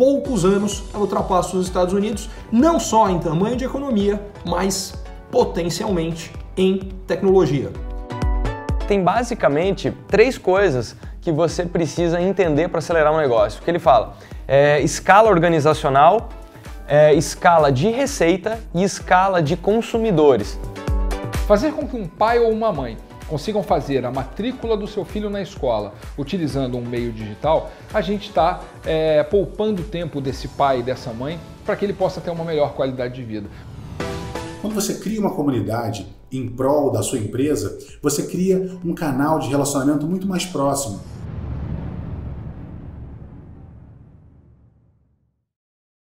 poucos anos ela ultrapassa os Estados Unidos, não só em tamanho de economia, mas potencialmente em tecnologia. Tem basicamente 3 coisas que você precisa entender para acelerar um negócio. O que ele fala? Escala organizacional, escala de receita e escala de consumidores. Fazer com que um pai ou uma mãe consigam fazer a matrícula do seu filho na escola utilizando um meio digital, a gente está poupando o tempo desse pai e dessa mãe para que ele possa ter uma melhor qualidade de vida. Quando você cria uma comunidade em prol da sua empresa, você cria um canal de relacionamento muito mais próximo.